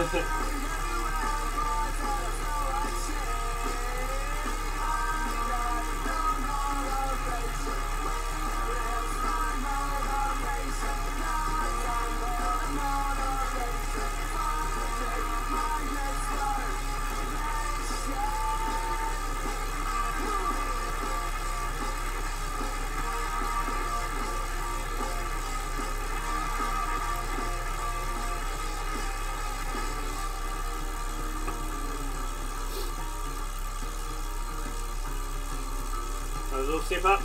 A little step up.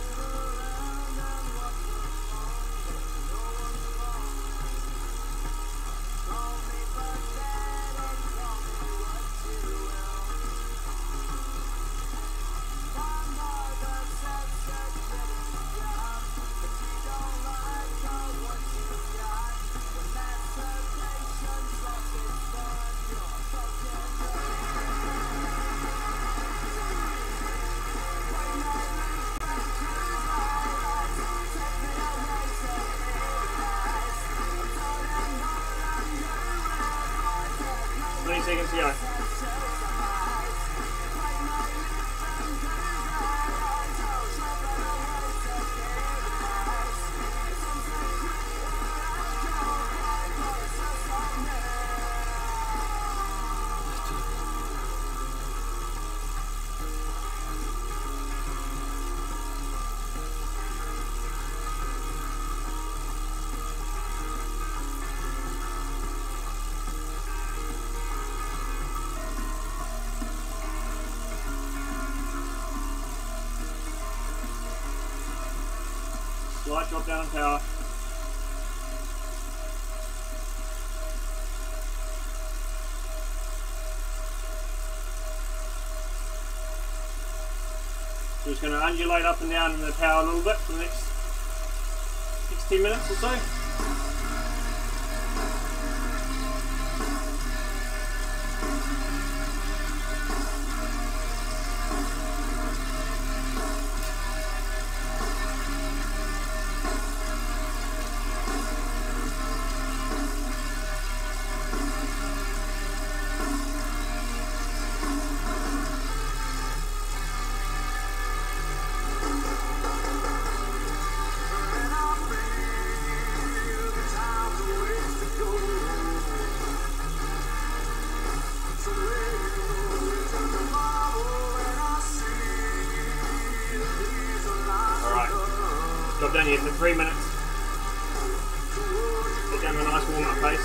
Seconds to go. Slight drop down in power. So just going to undulate up and down in the power a little bit for the next 10 minutes or so. Drop down here for 3 minutes. Get down to a nice warm up pace.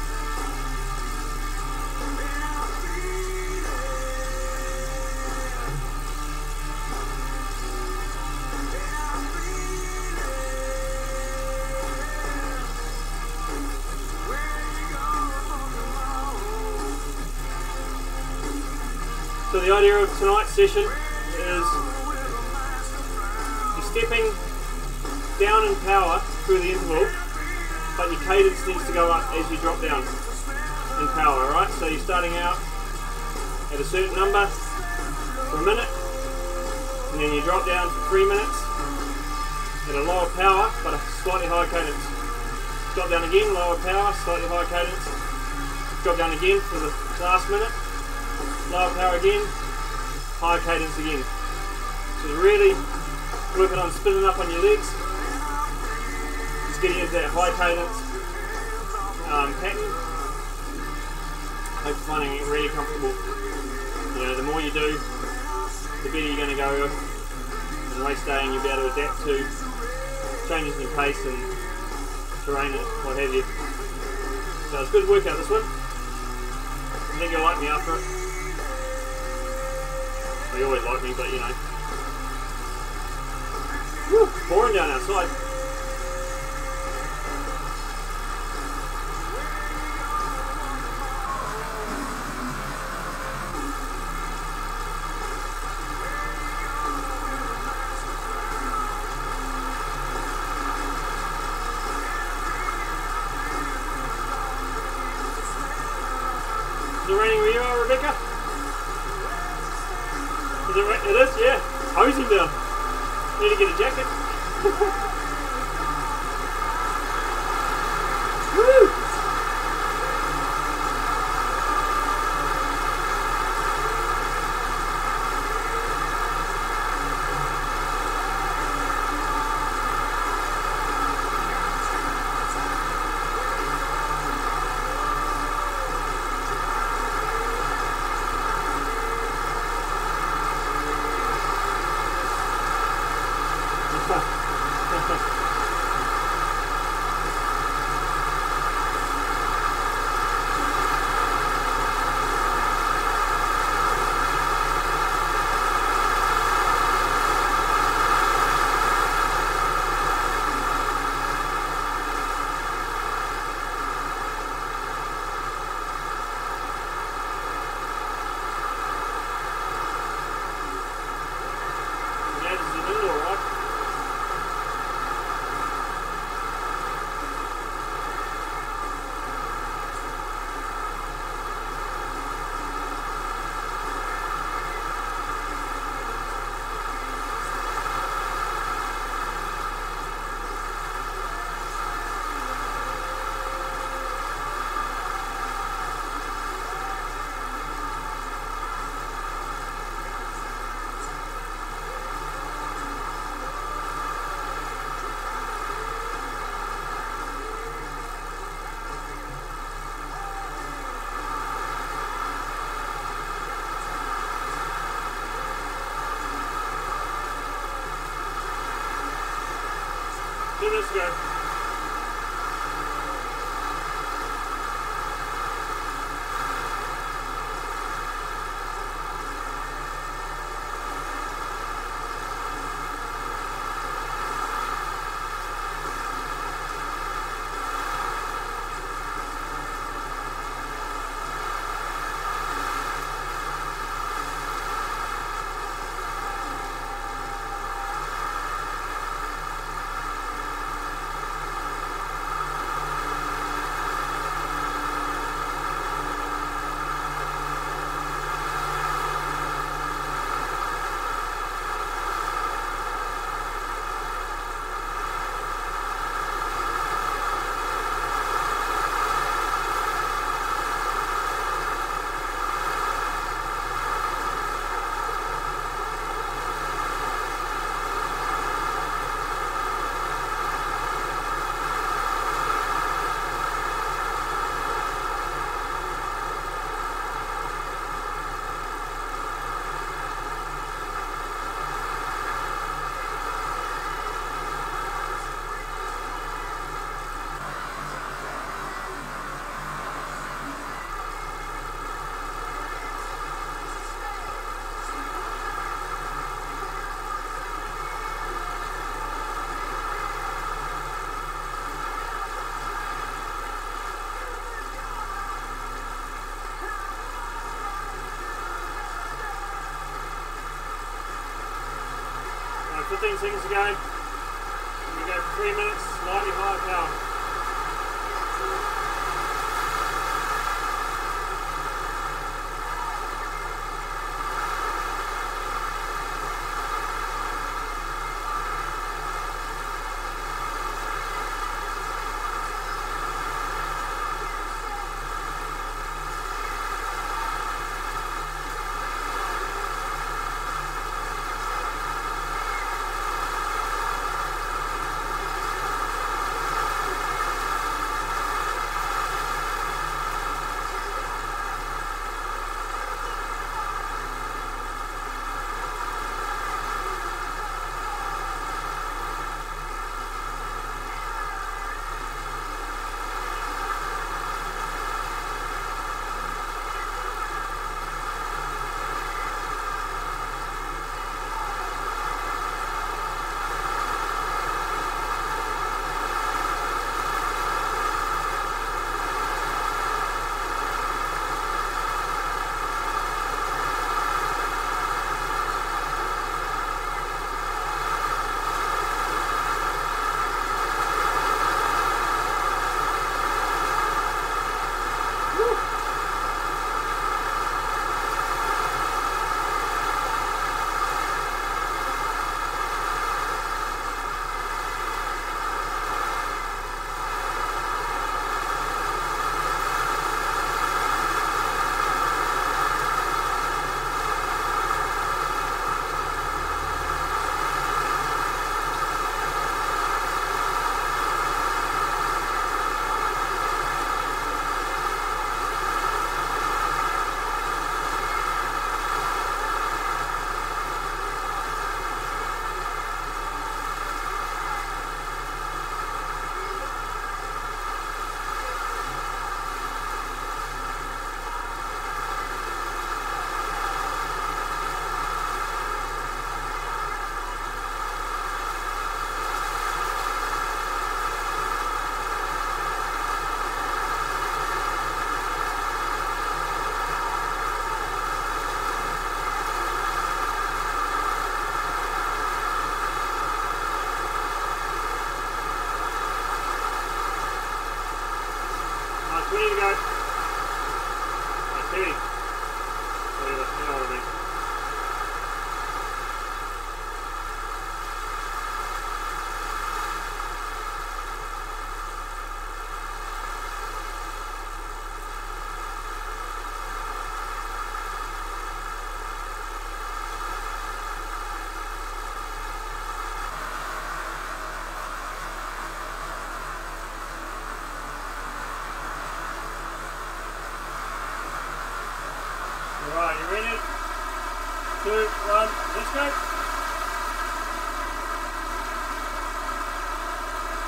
So the idea of tonight's session is you're stepping down in power through the interval, but your cadence needs to go up as you drop down in power, alright? So you're starting out at a certain number for a minute, and then you drop down for 3 minutes at a lower power, but a slightly higher cadence. Drop down again, lower power, slightly higher cadence. Drop down again for the last minute, lower power again, higher cadence again. So you're really working on spinning up on your legs, getting into that high cadence pattern. Hope you're finding it really comfortable. You know, the more you do, the better you're going to go in race day, and you'll be able to adapt to changes in pace and terrain and what have you. So it's a good workout, this one. I think you'll like me after it. Well, you always like me, but you know. Woo, pouring down outside. Is it raining where you are, Rebecca? Is it is, yeah. Hosing down. Need to get a jacket. Woo! 2 minutes to go. Right, 15 seconds to go. We go for 3 minutes, slightly higher power. Ready to go. Activity. Whatever, you know what I mean. Alright, you ready? 2, 1, let's go!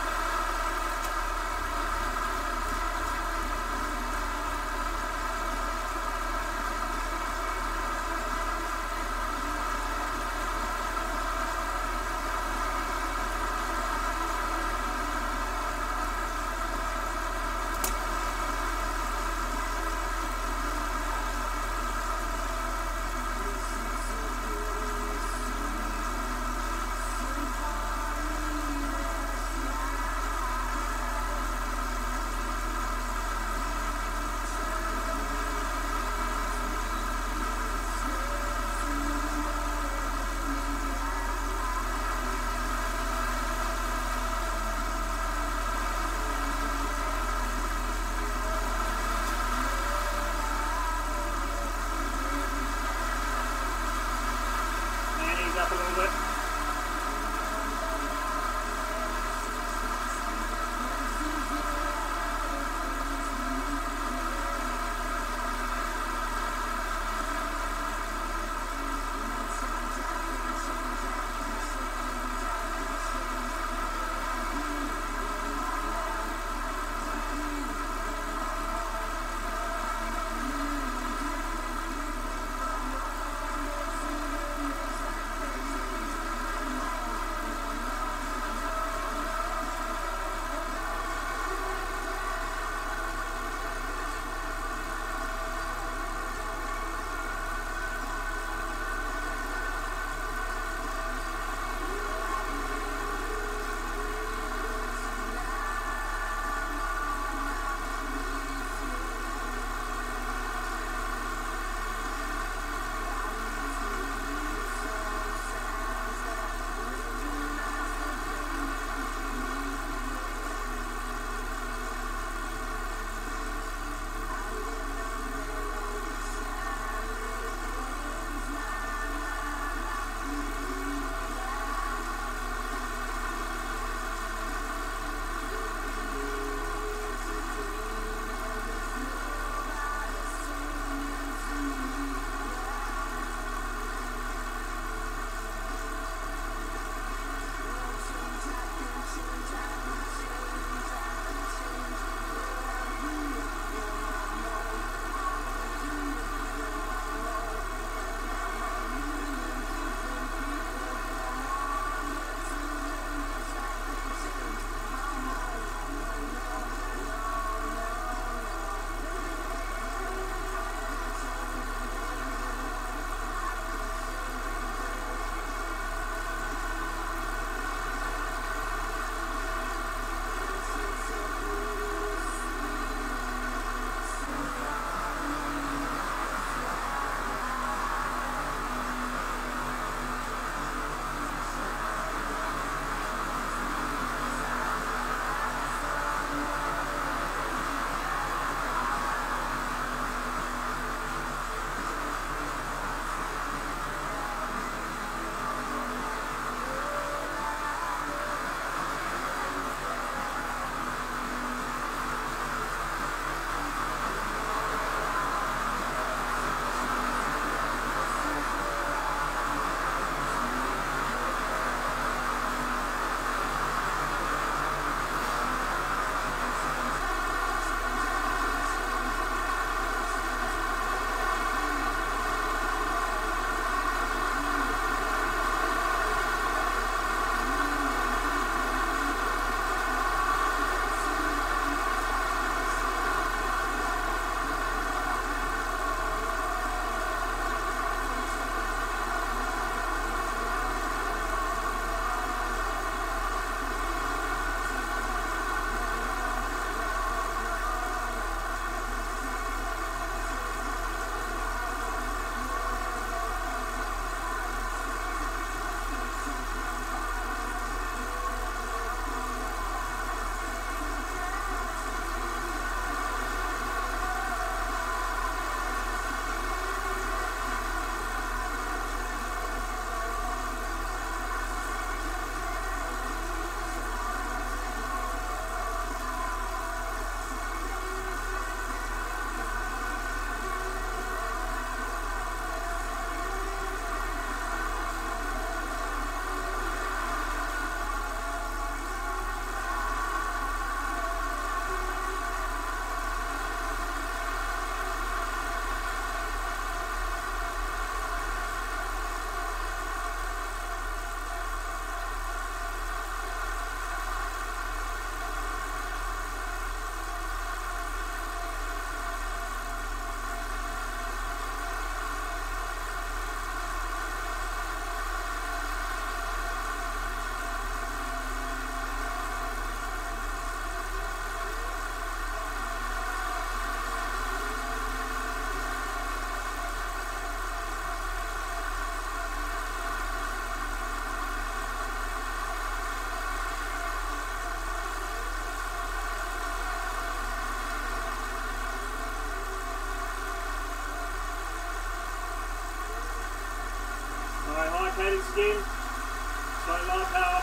Cadence again. Slightly lower power.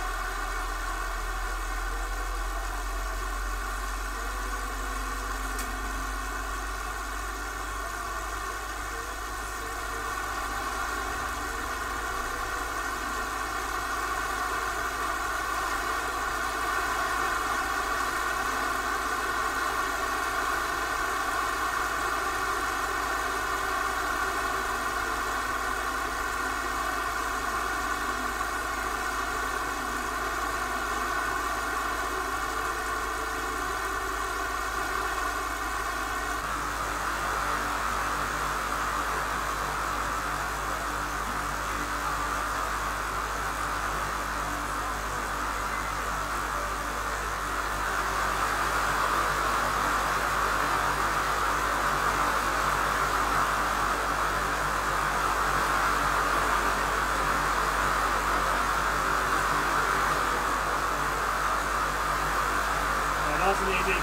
Nice and easy.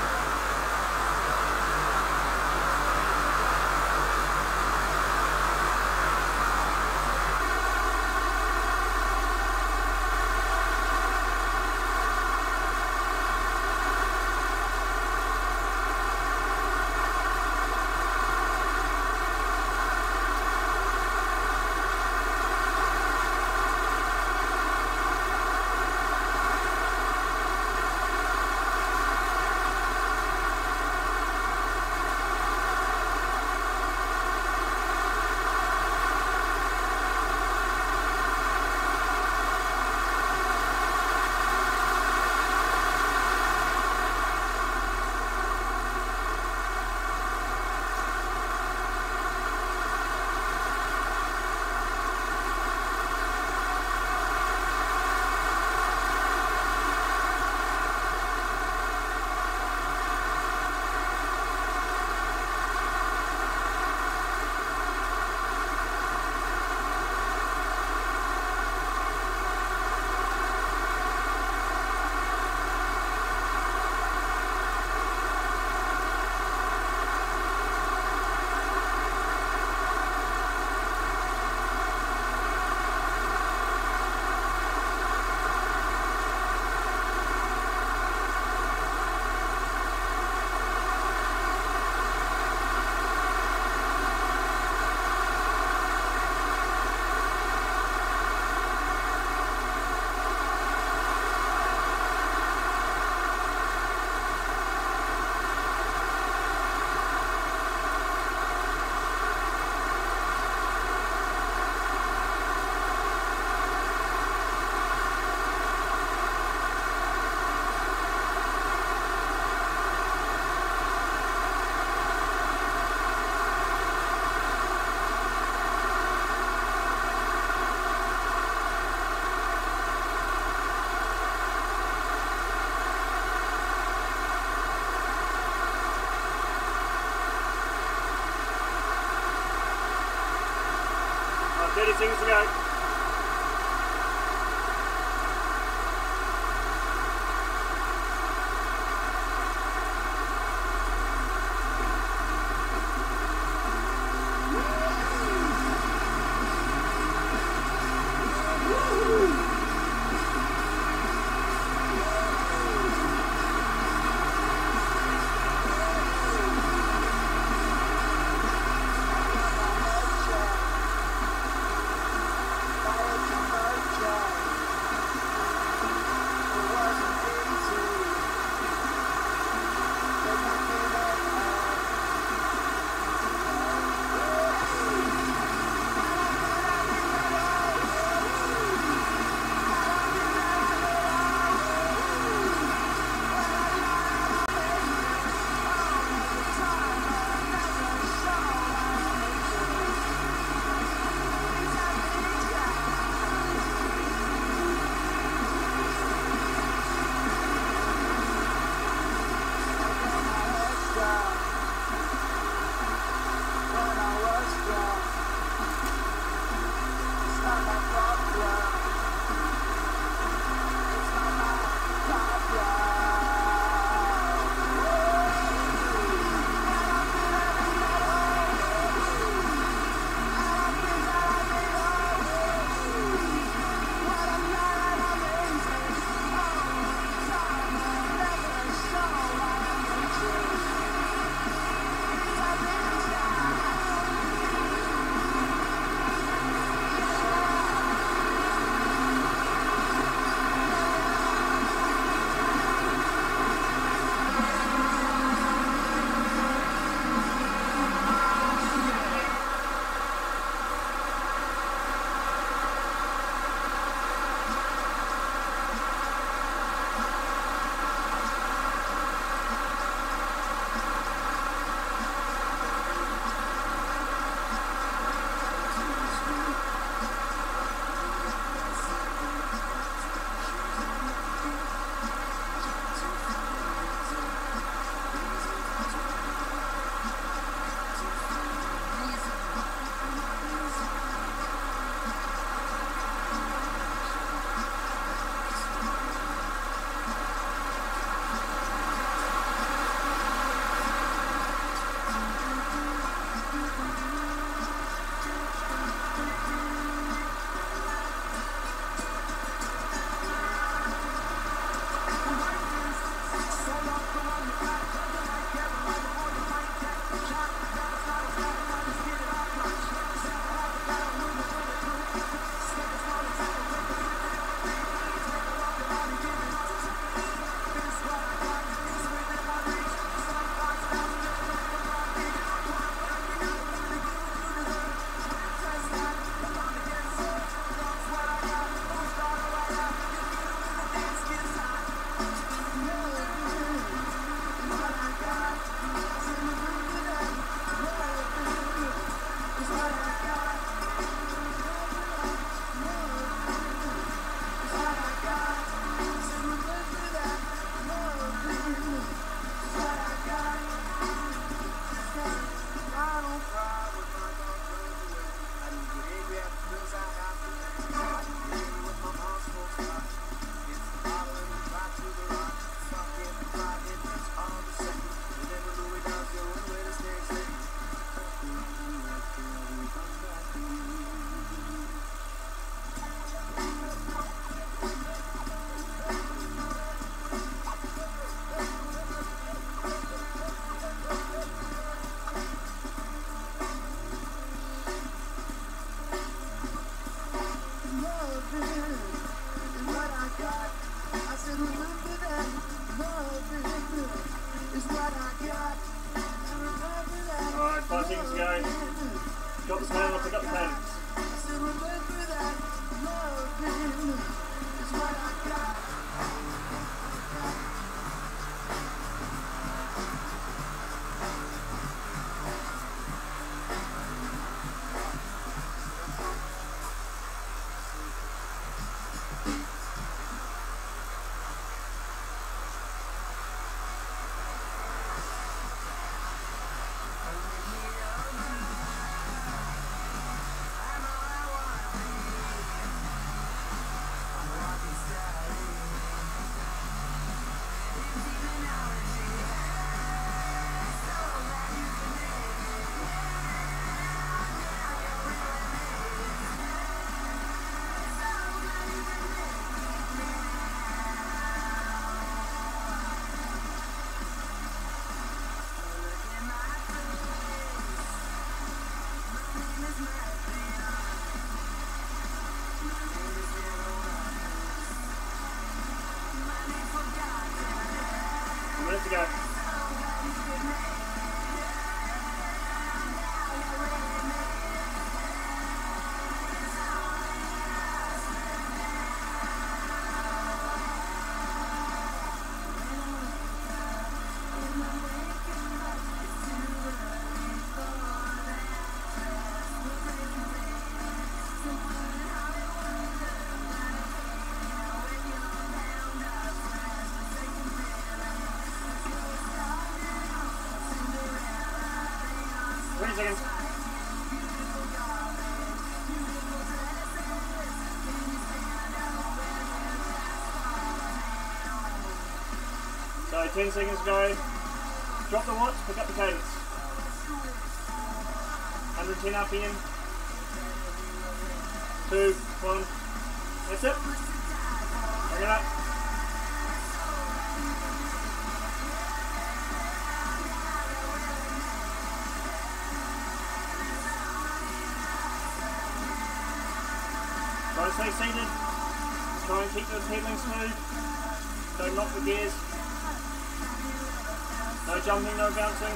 Seconds to go. Alright, 5 seconds to go. Got the plan, I'll pick up the cadence. Let's go. Seconds. So 10 seconds to go. Drop the watts, pick up the cadence. 110 RPM. 2, 1. That's it. Bring it up. Try to stay seated. Try and keep the pedaling smooth. Don't knock the gears. No jumping, no bouncing.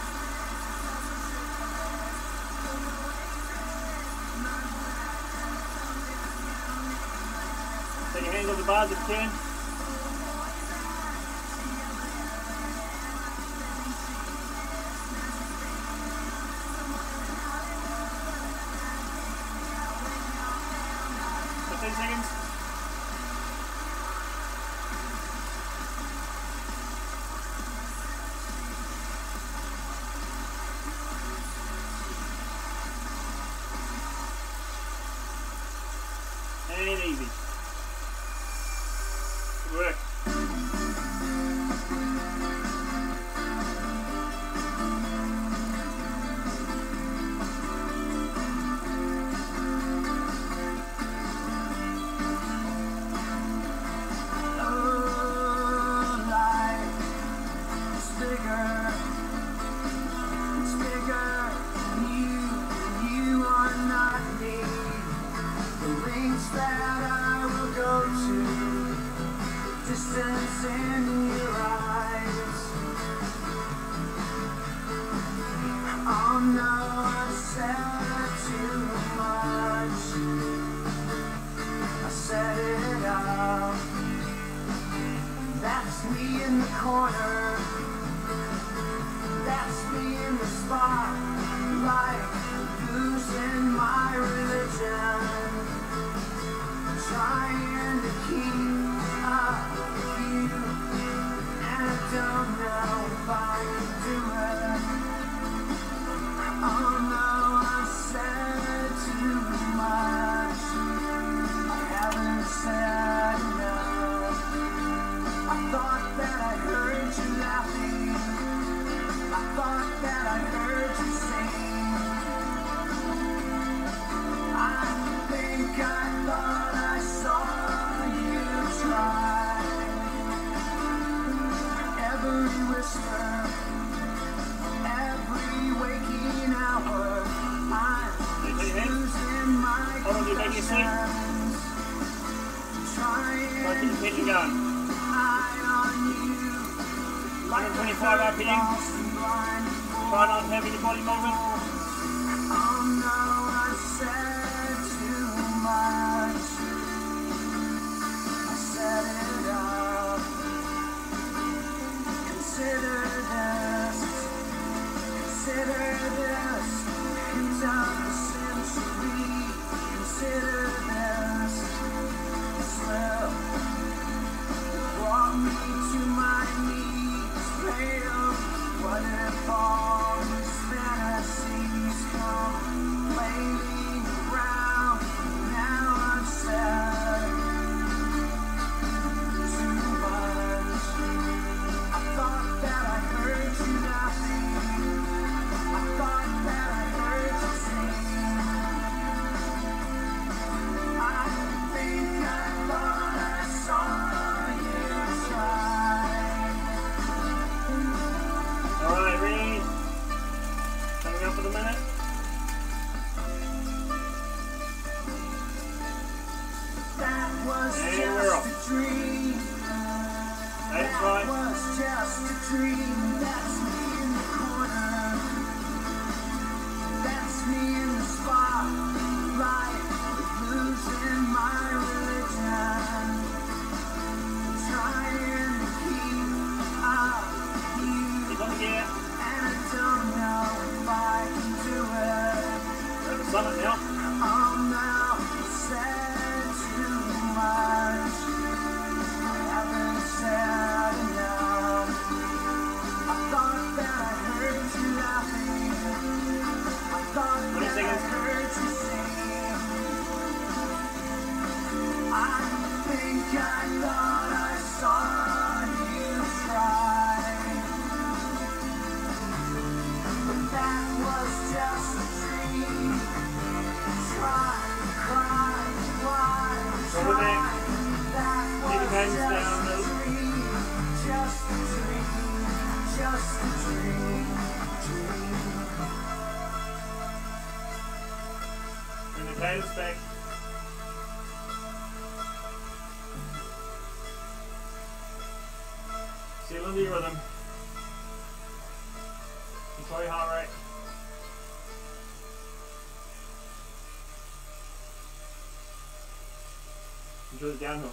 Take your hands on the bars if you can. Seconds. And easy. Good work. Distance in your eyes. Oh no, I said too much. I said it out. That's me in the corner. That's me in the spotlight, losing my religion, trying to keep up with you, and I don't know if I can do it. Oh no, I said too much. I haven't said enough. I thought that I heard you laughing. I thought that I heard you sing. I think I thought I saw you try. Every whisper, every waking hour, I'm losing my questions. Try to keep the tension going. 125 RPM. Try not to have any body movement. Summit now. Bring the cadence back. Seal into your rhythm. Control your heart rate. Enjoy the downhill.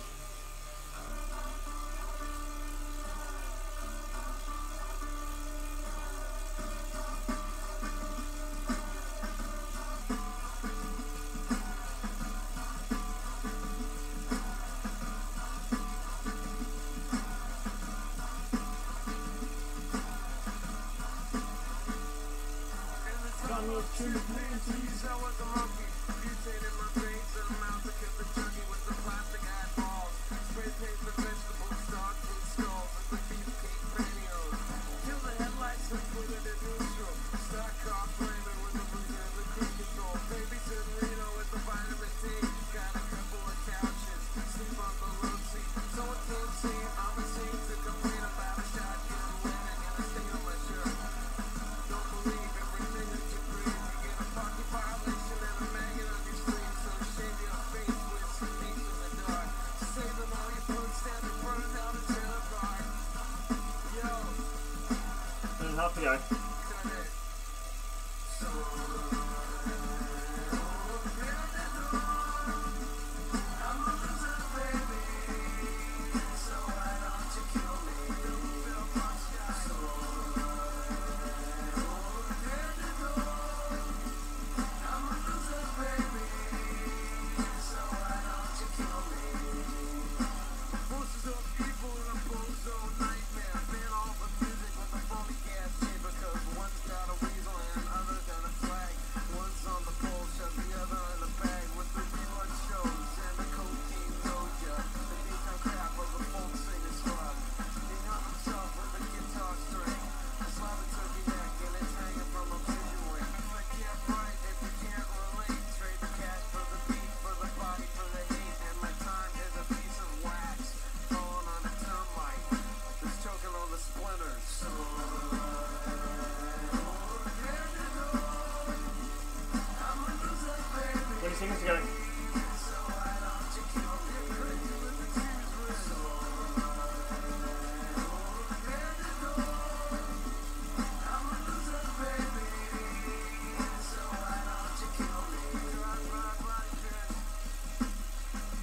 Half to go. Because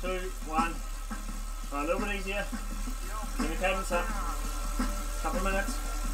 2, 1. Right, a little bit easier. Bring the cadence up. Couple of minutes.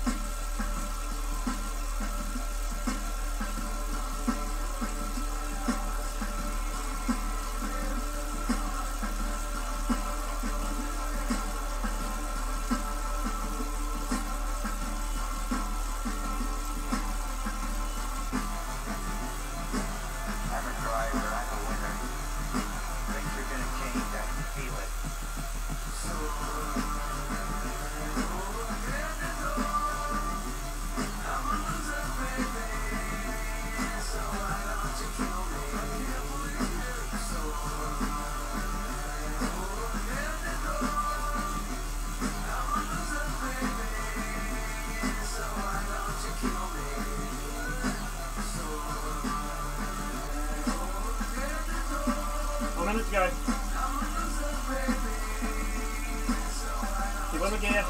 Minute to go. Keep on the gear.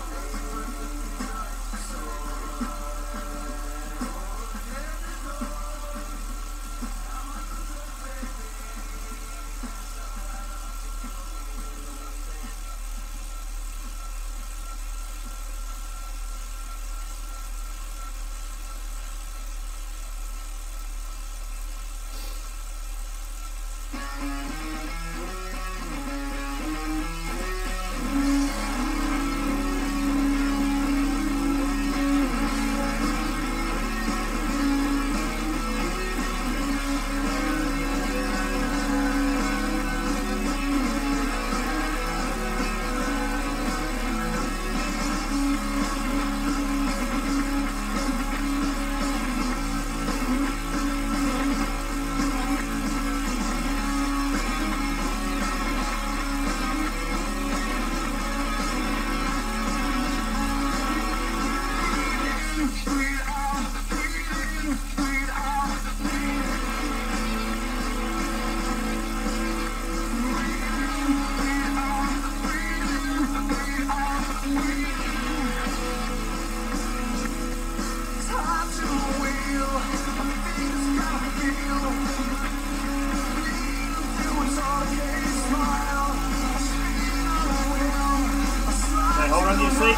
Hold on to your seat.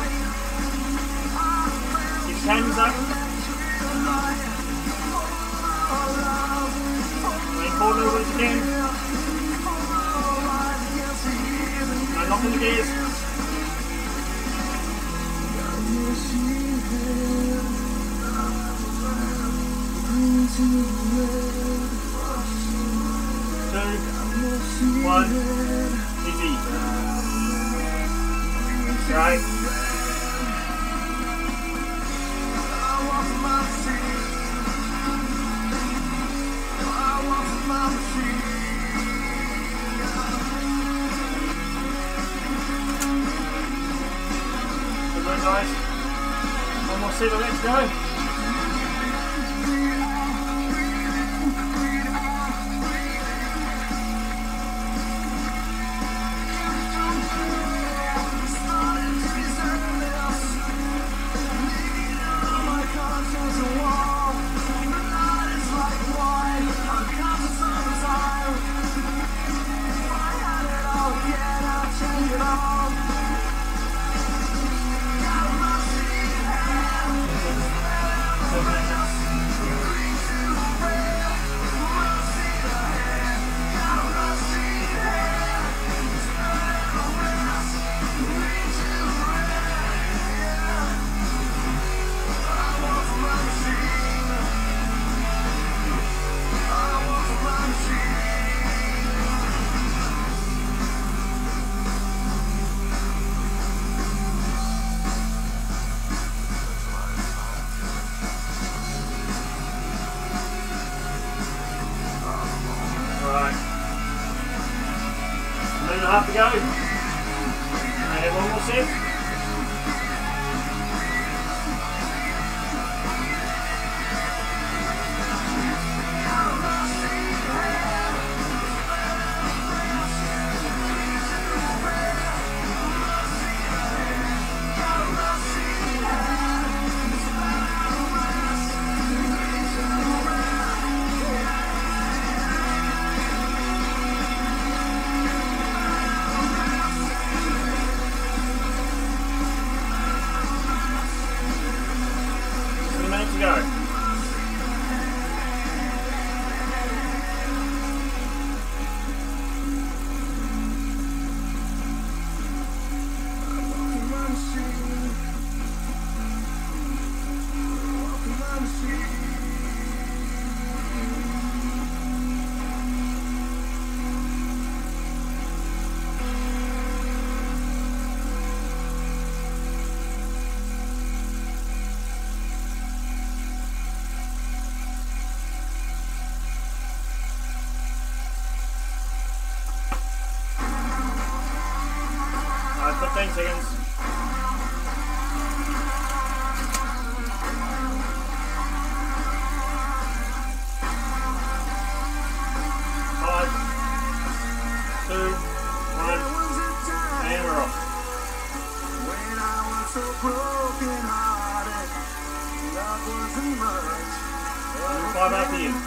Keep your hands up. Lean forward a little bit again. No knocking the gears. Two, one, easy. Right. Good work, guys. One more set, let's go. Minute and a half to go. And one more set. 15 seconds. 5, 2, 1, and we're off. 5 after you.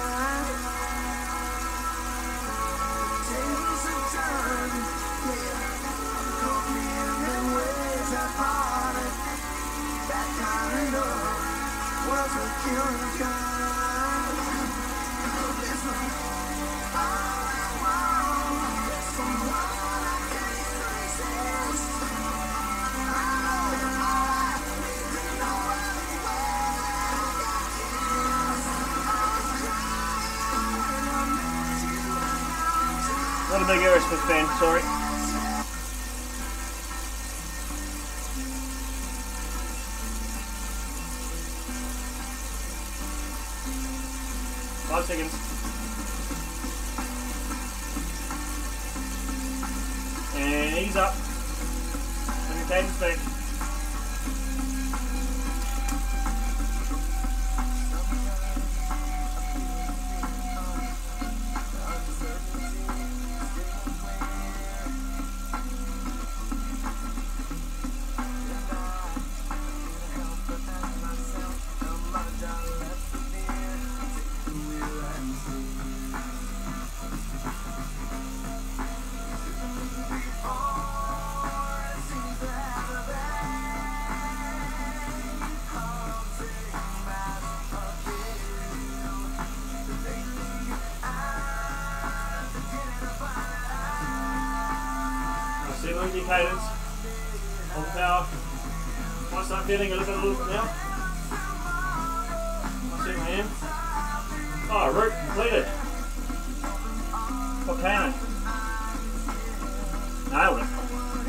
Not a big Aerosmith fan, sorry. Five seconds. And ease up. Bring your cadence back. Settle into your cadence, on power. Might start feeling a little bit now. I certainly am. Oh, route completed. Volcano. Nailed it.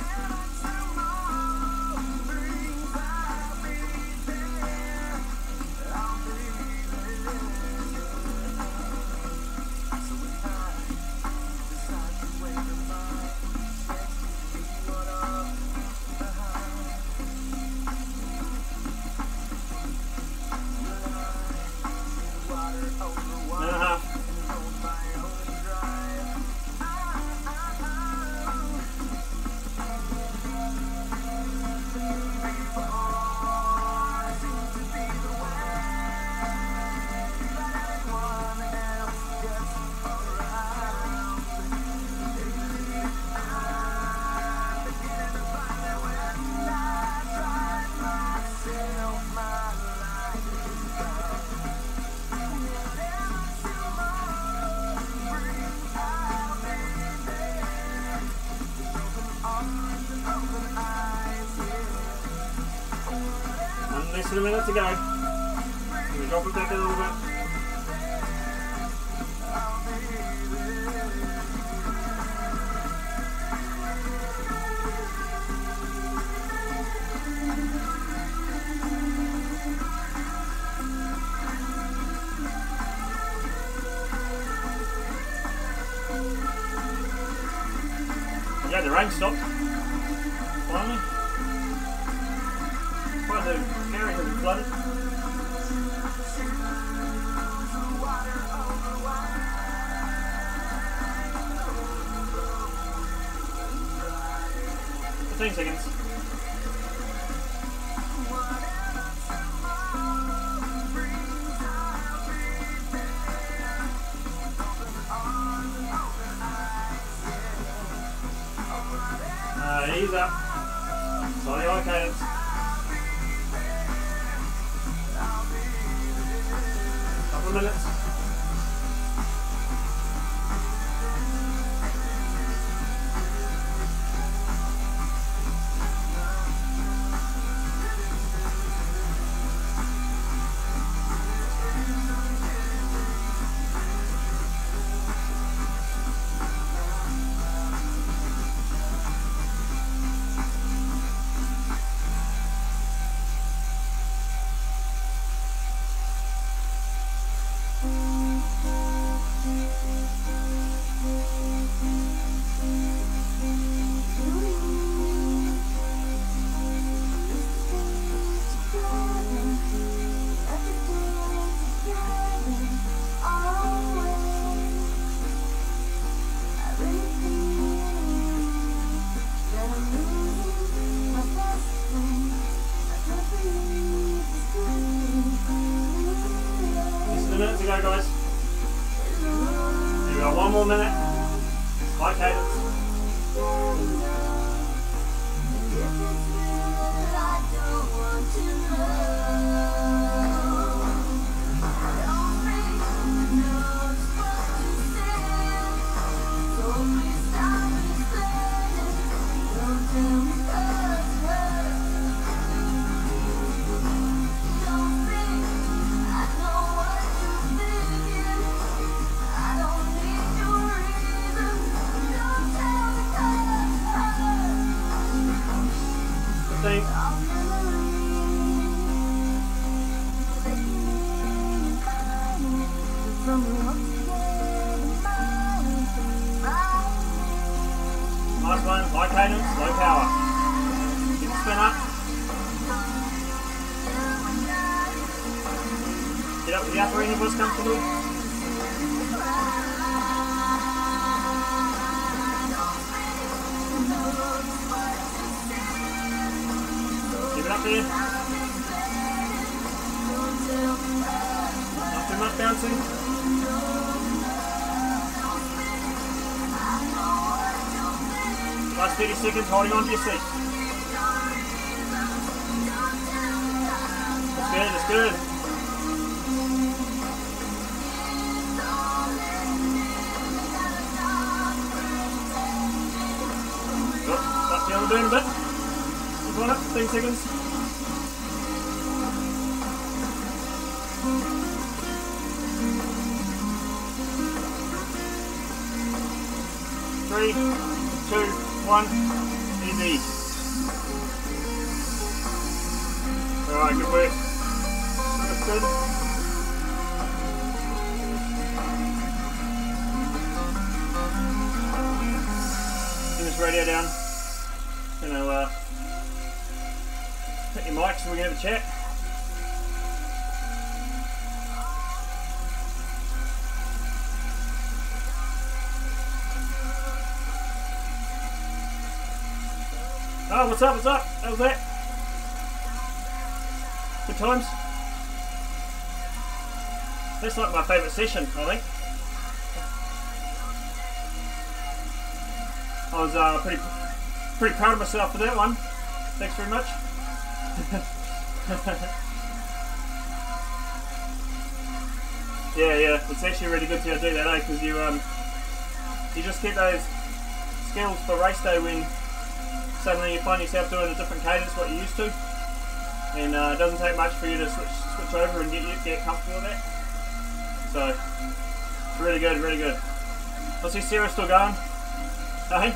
Less than a minute to go. Can we drop it back a little bit? Yeah, the rain stopped. Finally. Quite the area has been flooded. Fifteen seconds. Ease up. Slowly on cadence. Couple of minutes. minute. High cadence. Nice one, high cadence, low power. Keep the spin up. Get up to the upper end if it's comfortable. Keep it up there. Not too much bouncing. Last 30 seconds holding on to your seat. That's good, that's good. Good. Start down the burn a bit. Keep on it, 10 seconds. Three, two, one, easy. Alright, good work. That's good. Turn this radio down. Gonna hit your mic so we can have a chat. Oh, what's up, what's up? How was that? Good times? That's like my favourite session, I think. I was pretty proud of myself for that one. Thanks very much. Yeah, it's actually really good to do that, eh? Because you just get those skills for race day when suddenly you find yourself doing a different cadence what you're used to, and it doesn't take much for you to switch over and get comfortable with that. So it's really good, really good. I see Sarah still going. Hey?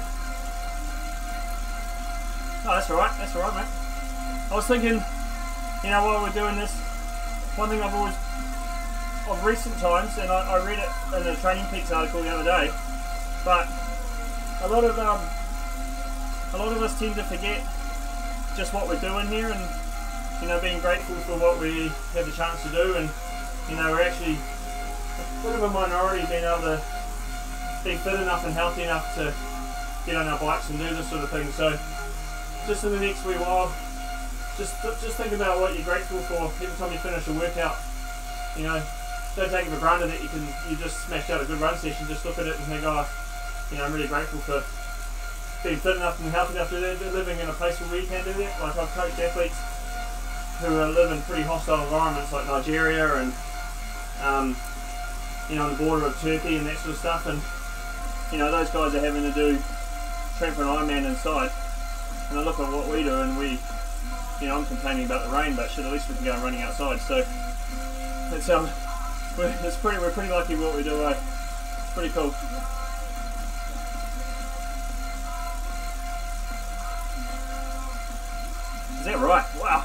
Oh, that's alright, mate. I was thinking, you know, while we're doing this, one thing I've always, of recent times, and I read it in a Training Peaks article the other day, but a lot of us tend to forget just what we're doing here, and you know, being grateful for what we have the chance to do, and you know, we're actually a bit of a minority being able to be fit enough and healthy enough to get on our bikes and do this sort of thing. So just in the next wee while, just think about what you're grateful for every time you finish a workout. You know, don't take it for granted that you just smashed out a good run session. Just look at it and think, oh, you know, I'm really grateful for being fit enough and healthy enough to living in a place where we can do that. Like, I've coached athletes who live in pretty hostile environments like Nigeria and you know, on the border of Turkey and that sort of stuff, and you know, those guys are having to do train for an Ironman inside, and I look at what we do and we, you know, I'm complaining about the rain, but shit, at least we can go running outside. So it's we're pretty lucky what we do, eh? It's pretty cool. Is that right? Wow.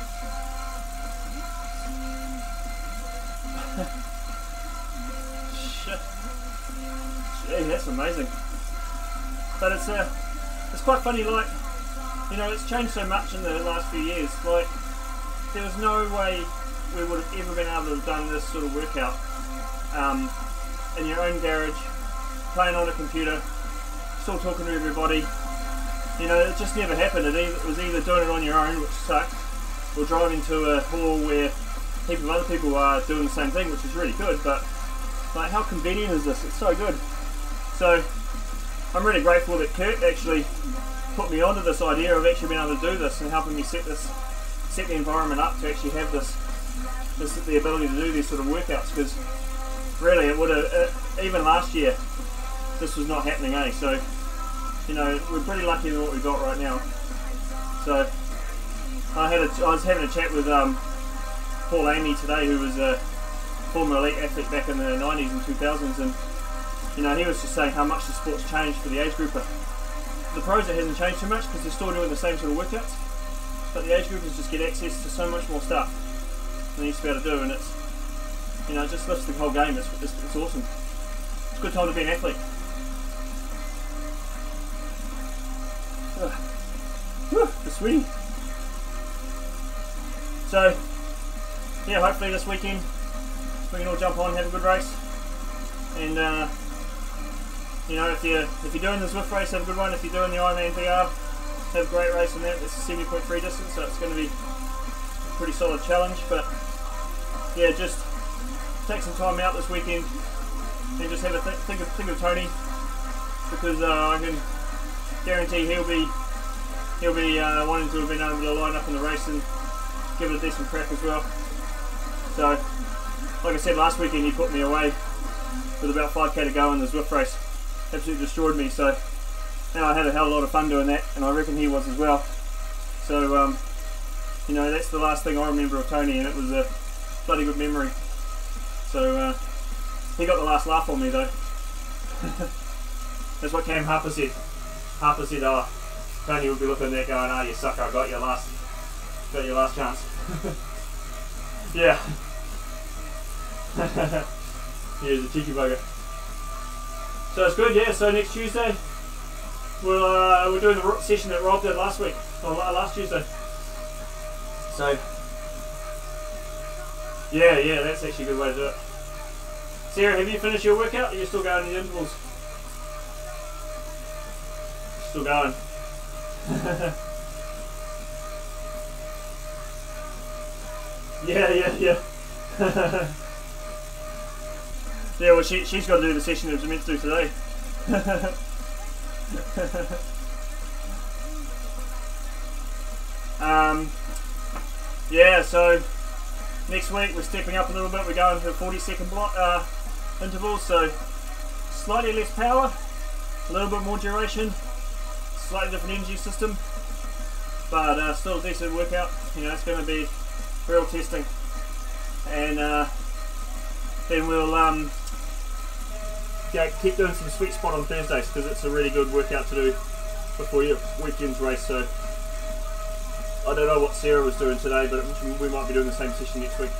Shit. Gee, that's amazing. But it's quite funny, like, you know, it's changed so much in the last few years. Like, there was no way we would have ever been able to have done this sort of workout in your own garage, playing on a computer, still talking to everybody. You know, it just never happened. It was either doing it on your own, which sucked, or driving to a hall where heaps of other people are doing the same thing, which is really good. But like, how convenient is this? It's so good. So I'm really grateful that Kurt actually put me onto this idea of actually being able to do this and helping me set the environment up to actually have the ability to do these sort of workouts, because really it would have, even last year this was not happening, eh? So you know, we're pretty lucky with what we've got right now. So I was having a chat with Paul Amy today, who was a former elite athlete back in the 90s and 2000s, and you know, he was just saying how much the sport's changed for the age grouper. The pros, it hasn't changed too much because they're still doing the same sort of workouts, but the age groupers just get access to so much more stuff than they used to be able to do, and it's, you know, it just lifts the whole game. It's awesome. It's a good time to be an athlete. The sweetie. So yeah, hopefully this weekend we can all jump on, have a good race, and you know, if you're doing the Zwift race, have a good one. If you're doing the Ironman VR, have a great race in that. It's a 70.3 distance, so it's going to be a pretty solid challenge. But yeah, just take some time out this weekend and just have a think of Tony, because I can guarantee he'll be wanting to have been able to line up in the race and give it a decent crack as well. So, like I said, last weekend he put me away with about 5k to go in the Zwift race. Absolutely destroyed me. So now I had a hell of a lot of fun doing that, and I reckon he was as well. So you know, that's the last thing I remember of Tony, and it was a bloody good memory. So he got the last laugh on me though. That's what Cam Harper said. Harper said, "Oh, Tony would be looking at that going, oh, you sucker, I got your last chance." Yeah. He was a cheeky bugger. So it's good, yeah. So next Tuesday, we're doing the session that Rob did last week, or last Tuesday. So yeah, that's actually a good way to do it. Sarah, have you finished your workout? Or are you still going in the intervals? Still going. Yeah. Yeah, well, she's got to do the session that was meant to do today. Yeah, so next week we're stepping up a little bit. We're going to 40-second intervals, so slightly less power, a little bit more duration, slightly different energy system, but still a decent workout. You know, it's going to be real testing, and then we'll keep doing some sweet spot on Thursdays, because it's a really good workout to do before your weekend's race. So I don't know what Sarah was doing today, but we might be doing the same session next week.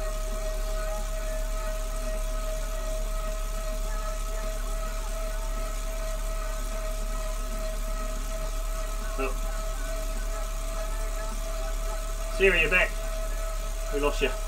Oh. Sarah, you're back. We lost you.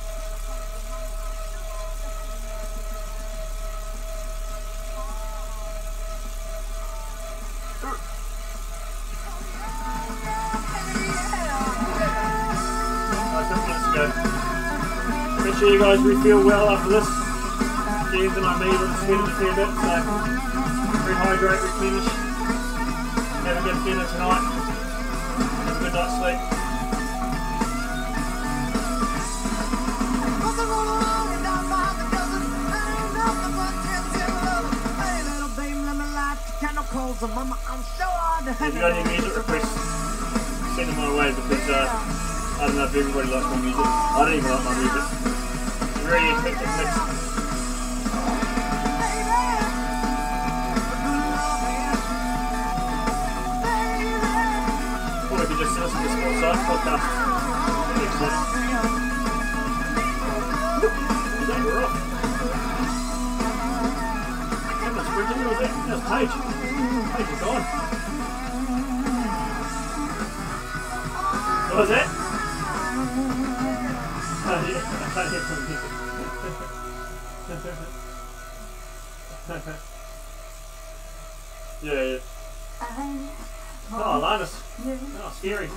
Make sure you guys refuel well after this. James and I made it sweating a fair bit, so rehydrate, replenish, have a good dinner tonight, have a good night's sleep. If you got any music requests, send them my way, because I don't know if everybody likes my music. I don't even like my music. It's a very eclectic mix. Or if you just listen to Sports Science podcasts. Excellent. That we're off. How much sprinting was that? That was Paige. Paige is gone. What was that? Yeah. Oh, Linus. Oh, scary.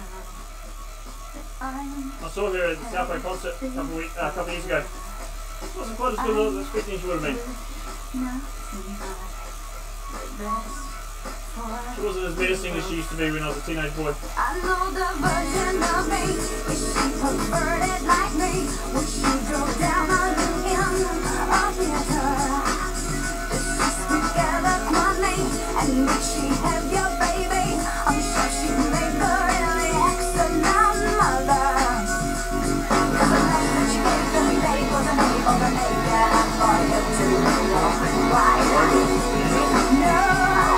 I saw her at the South Bay concert a couple of years ago. It wasn't quite as good as I was expecting she would have been. She wasn't as menacing as she used to be when I was a teenage boy. I know the version of me. If she preferred it like me, would she go down on you in a theater? If she's together quietly, and would she have your baby? I'm sure she'd make a really excellent mother. Cause the life that she gave to me, babe, wasn't able to make it up for you to know why. No.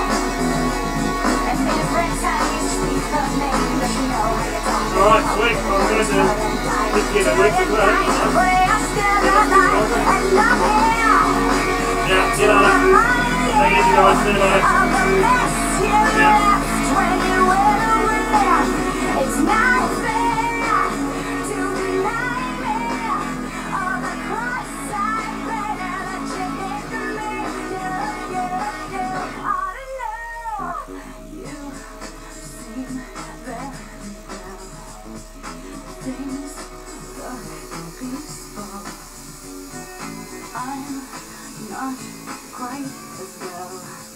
Alright, sweet. I'm going to just get a week as well. Yeah, get on it. Take it easy, guys. See you later. Yeah. It's not fair to deny me all the cross-eyed prayer that you gave to me. You ought to know. You seem very well. Things look peaceful. I'm not quite as well.